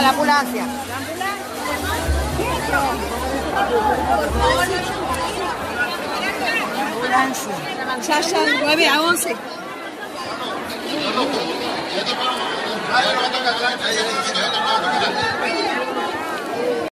la ambulancia. Ambulancia. Ya, 9 a 11. Ahí